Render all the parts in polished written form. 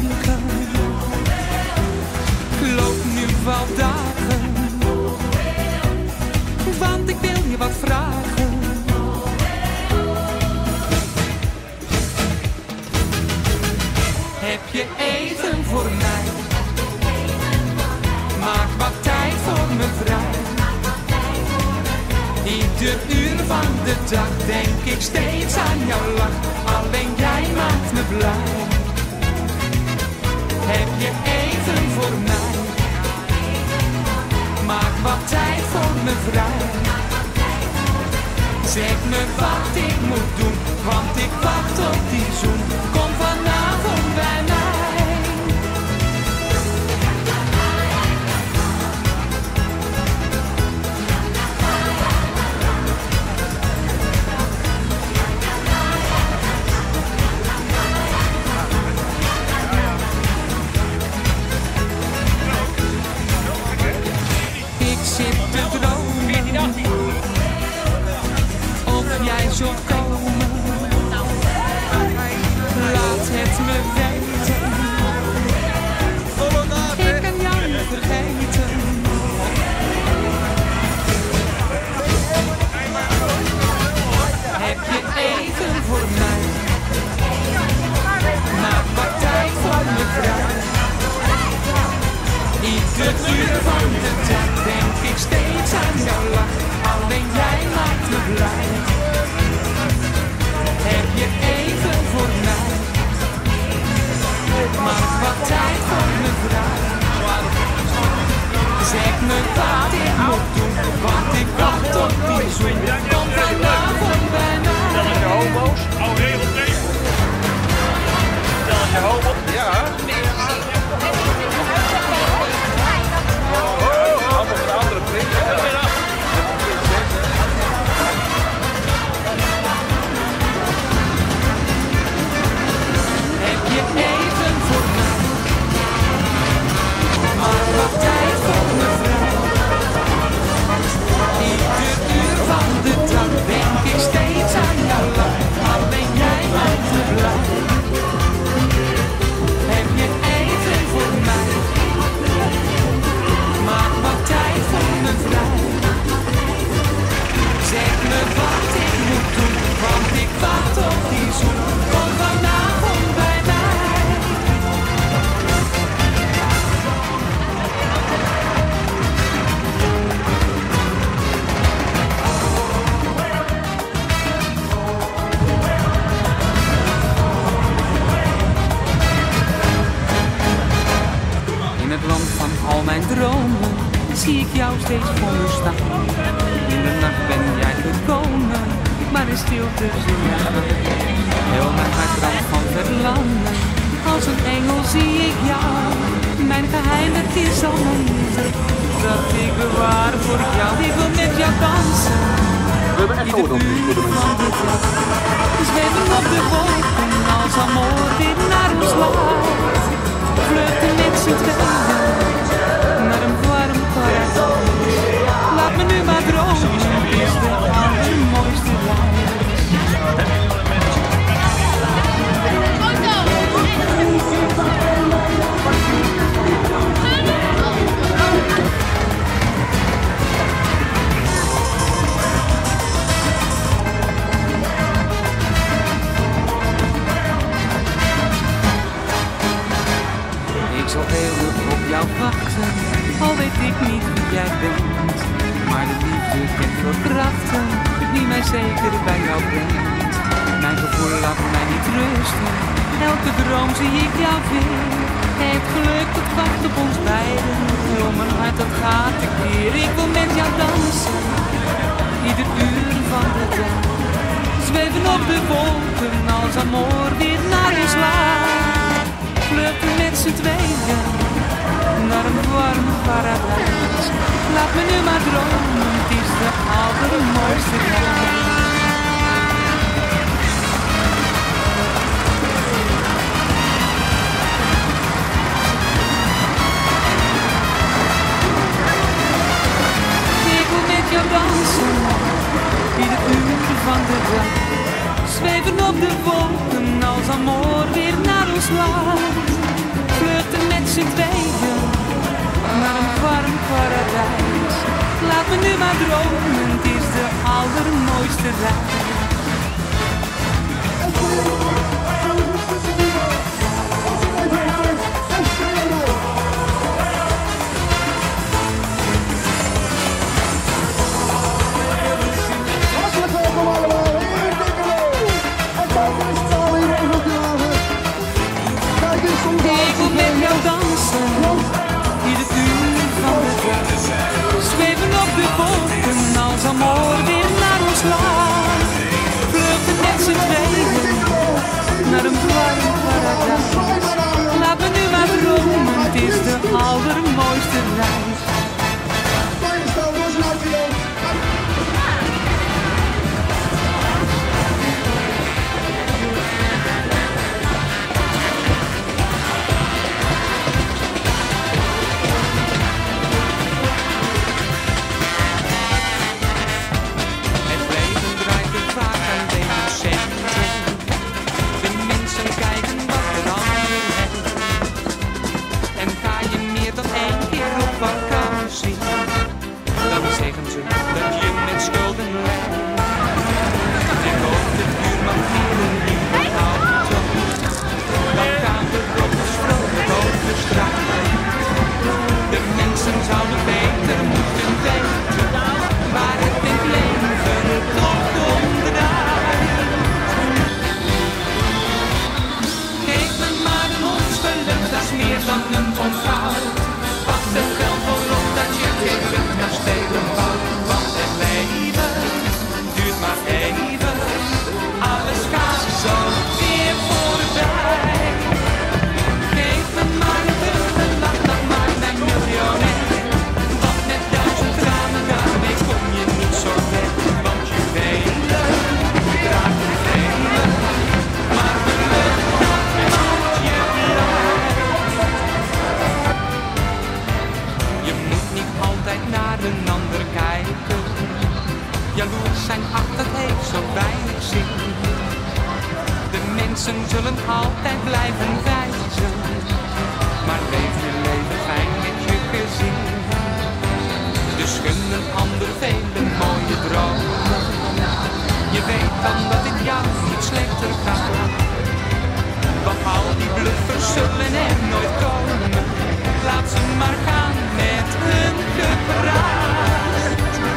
denken. Ik loop nu wel dagen, want ik wil je wat vragen. Heb je even voor mij? Maak wat tijd voor me vrij. Ieder uur van de dag denk ik steeds aan jouw lach. Alleen jij maakt me blij. Heb je even voor mij? Maak wat tijd voor me vrij. Zeg me wat ik moet doen, want ik wacht op die zoen. Kom vanavond bij mij. Ik zit te dromen of jij zult komen. Laat het me weten. Ik kan jou niet vergeten. Heb je even voor mij? Maak wat tijd voor me vrij. Ieder uur van de dag denk ik steeds aan jouw lach. Alleen jij maakt me blij. Heb je even voor mij? Maak wat tijd voor me vrij. Zeg me wat ik moet doen, want ik wacht op die zoen. Kom vanavond bij mij. Stelletje homo's, oude regel 3. Stelletje homo's, ja. Allemaal van de andere prinsen. Heb je even voor mij? Maak wat tijd voor me vrij. Ieder uur van de dag denk ik steeds aan jouw lach. Alleen jij maakt me blij. Heb je even voor mij? Maak wat tijd voor me vrij. Zeg me wat ik moet doen, want ik wacht op die zoen. Kom vanavond bij mij. In het land van al mijn dromen zie ik jou steeds voor me staan. In de nacht ben jij gekomen, maar in stilte zing jij aan. Heel mijn hart brandt van verlangen, als een engel zie ik jou. Mijn geheim, het is al mijn liefde, dat ik bewaar voor jou. Ik wil met jou dansen, ieder uur van de dag. We zweven op de wolken, als amor weer naar ons laat. Vluchten met z'n tweeën naar een warm paradijs. Laat me nu maar dromen, het is de allermooiste reis. Ik zal eeuwig op jou wachten, al weet ik niet wie jij bent. Maar de liefde kent veel krachten, die mij zeker bij jou brengt. Mijn gevoel laat mij niet rusten, elke droom zie ik jou weer. Het geluk dat wacht op ons beiden, om mijn hart dat gaat te keer. Ik wil met jou dansen, ieder uur van de dag. Zweven op de wolken, als amor weer naar ons laat. Vluchten met z'n tweeën naar een warm paradijs. Laat me nu maar dromen, het is de allermooiste reis. Ik wil met jou dansen, ieder uur van de dag. Zweven op de wolken, als amor weer naar ons laat. z'n tweeën naar een warm paradijs. Laat me nu maar dromen, het is de allermooiste reis. Ik wil met jou dansen, ieder uur van de dag. Zweven op de wolken als amor weer naar ons land. Vluchten met z'n tweeën naar een warm paradijs. Laat me nu maar dromen, het is de allermooiste reis. Jaloers zijn hart, dat heeft zo weinig zin. De mensen zullen altijd blijven wijzen, maar leef je leven fijn met je gezin. Dus gun een ander vele mooie dromen. Je weet dan dat het jou niet slechter gaat. Want al die bluffers zullen er nooit komen. Laat ze maar gaan met hun gepraat.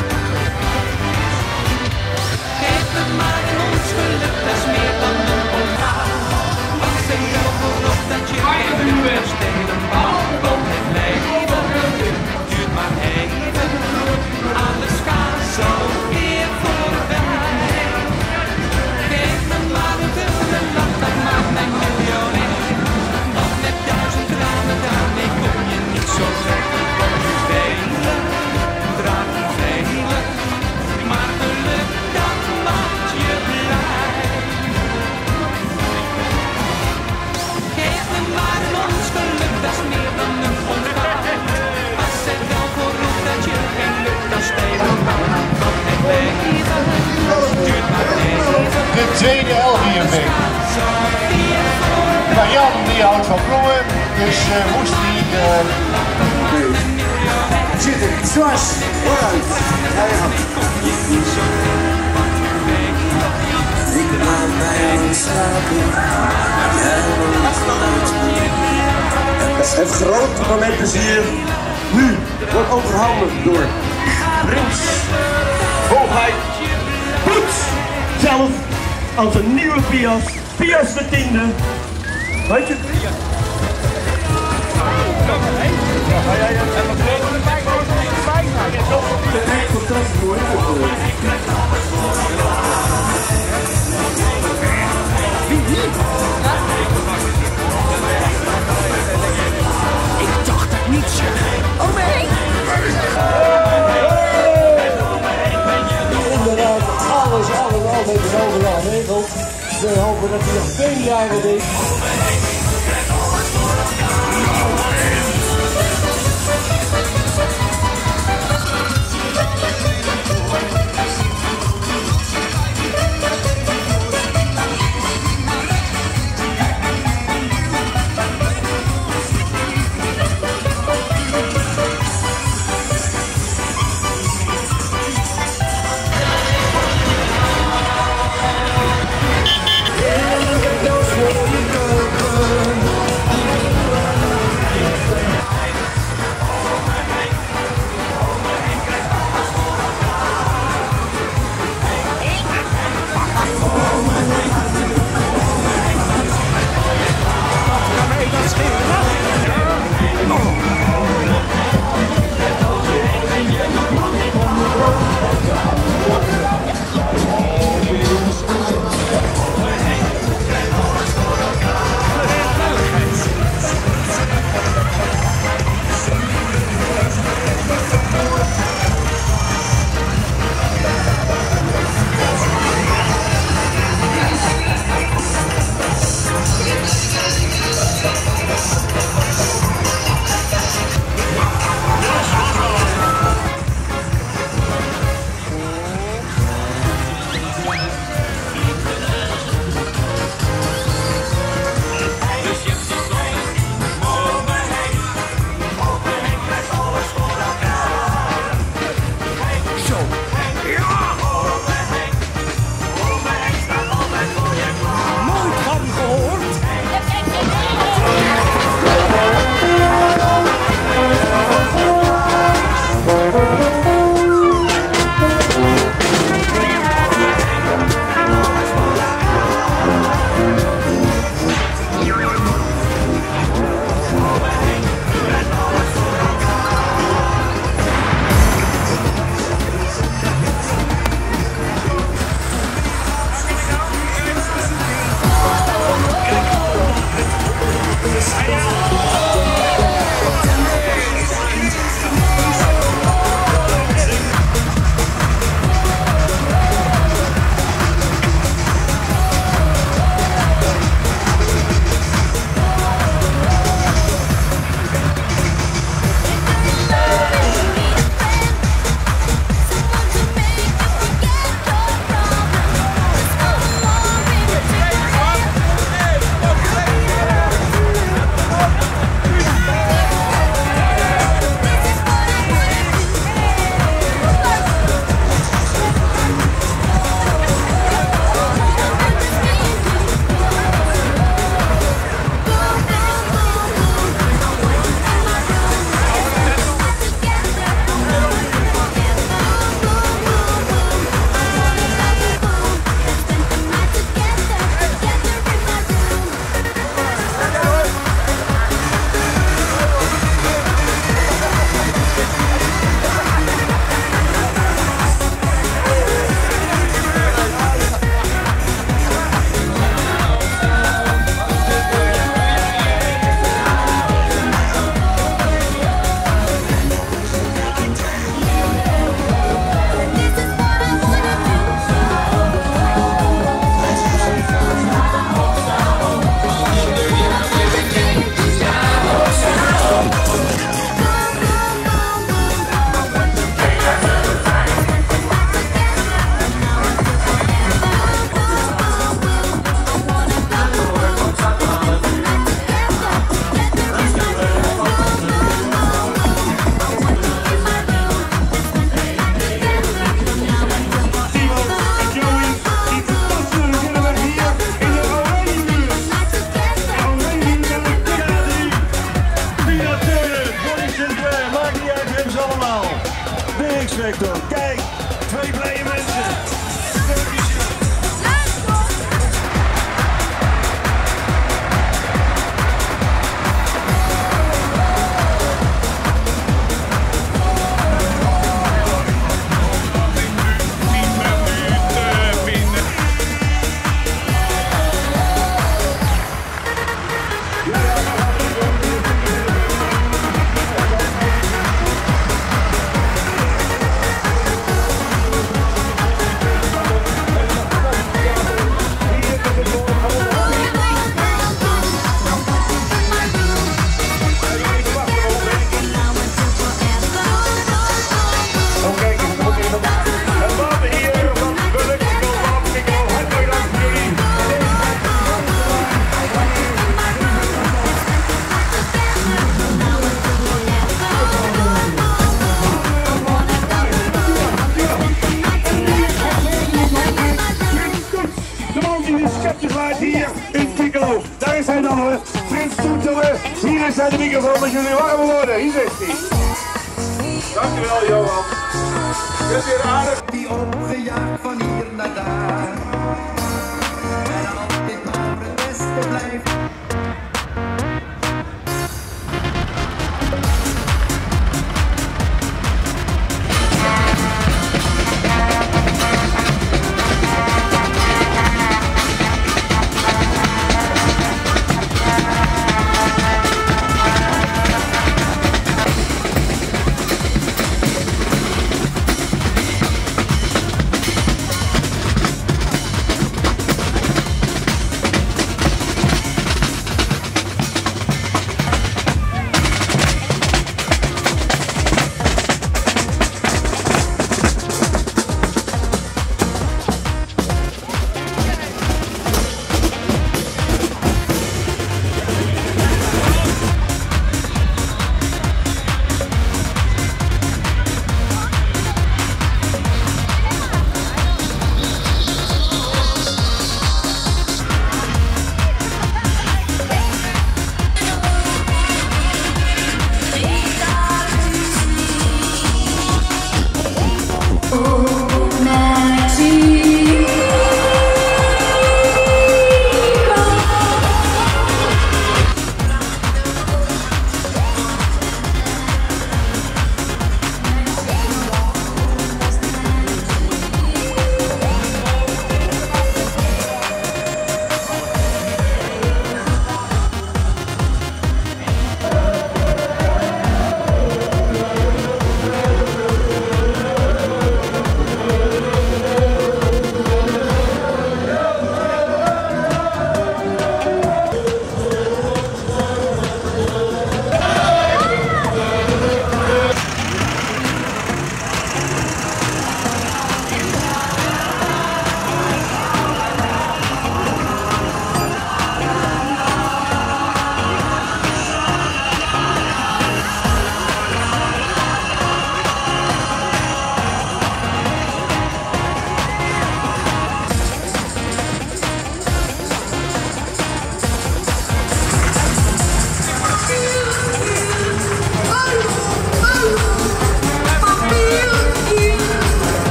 Geef me maar ons geluk, dat is meer dan een onthaal. Wat zeg je voorop dat je geen geluk stelen bouwt. Want het leven duurt maar even. Alles gaat zo weer voorbij. Geef me maar een gulle lach, dat maakt mij miljonair. Want met 1000 tranen daarmee kom je niet zo ver. Want je velen dragen velen, maar geluk dat maakt je blij. Geef me maar ons geluk, dat is meer dan een onthaal. Pas er wel voor op dat je geen lucht kan spelen. Want het leven duurt maar even. De tweede LVMB. Maar Jan die houdt van bloemen, dus moest hij... Zit er, zoals, vooruit. Ik laat mij slapen. Het grote moment is hier. Nu wordt overhandigd door Prins Hoogheid Poets zelf als een nieuwe Pias, Pias de 10e. Weet je? Fantastisch mooi. Ik dacht het niet, zeg. Oh nee! Inderdaad, alles altijd en overal regelt. We hopen dat hij nog vele jaren deed. directeur. Kijk, 2 blije mensen. Hier in Piccolo. Daar is hij dan hoor. Prins Toetelen. Hier is hij de microfoon met jullie warme woorden. Hier is hij. Dankjewel Johan. Je bent weer aardig. Die opgejaagd van hier naar daar. En altijd maar het beste blijft.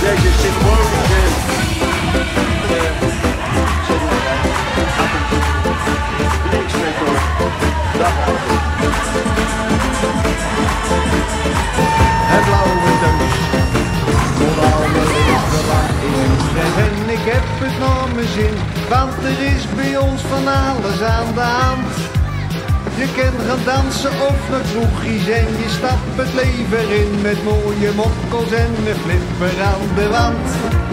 Deze symbolisch niks meer voor. Het blauwe thuis, voor alle leven lang in weg. En ik heb het naar mijn zin, want er is bij ons van alles aan de hand. Je kan gaan dansen of naar kroegjes en je stapt het leven in met mooie mokkels en een flipper aan de wand.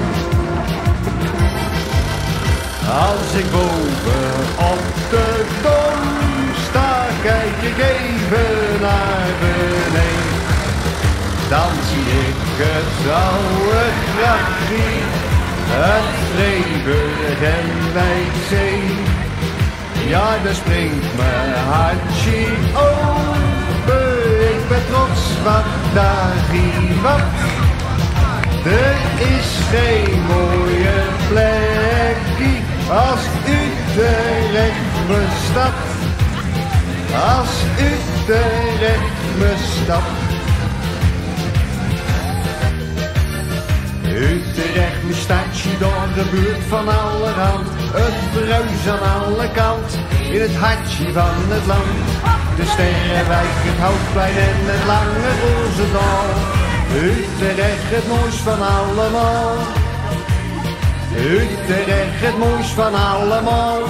Als ik boven op de dom sta, kijk ik even naar beneden. Dan zie ik het oude grachtje, het Vreeburg en Wijkzee. Ja, daar springt mijn hartje open, ik ben trots wat daar wat. Er is geen mooie plekje als Utrecht mijn stad. Als Utrecht mijn stad. Utrecht, mijn stadje, door de buurt van allerhand. Het bruis aan alle kant, in het hartje van het land. De Sterrenwijk, het Houtplein en het lange Roosendaal. Utrecht, het mooist van allemaal. Utrecht, het mooist van allemaal.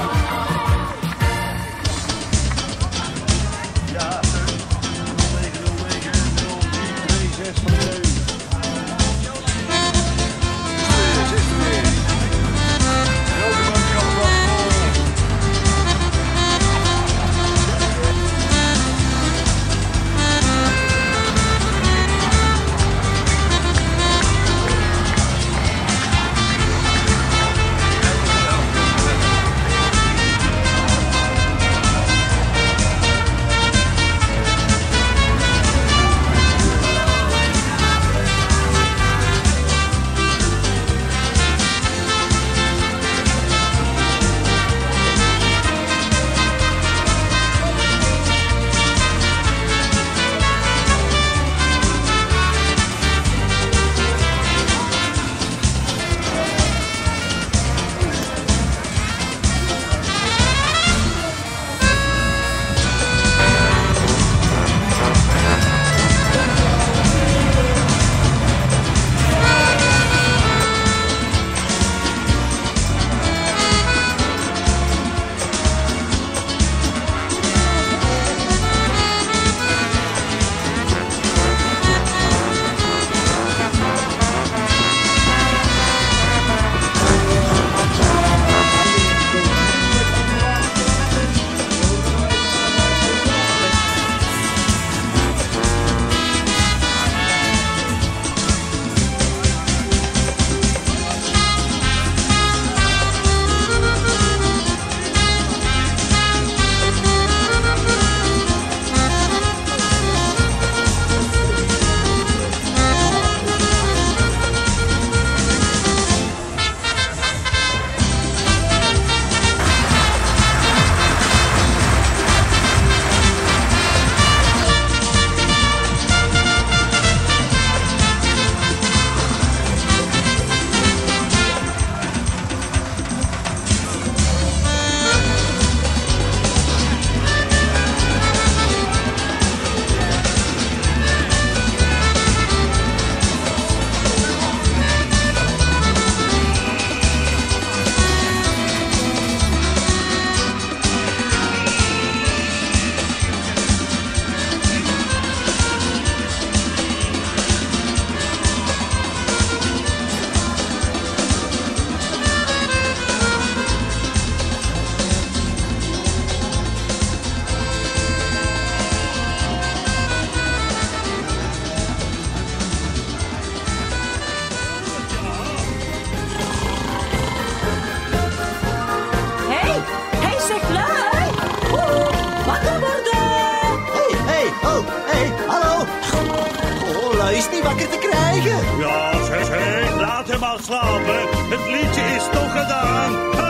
is niet wakker te krijgen. Ja, zeg, laat hem al slapen. Het liedje is toch gedaan.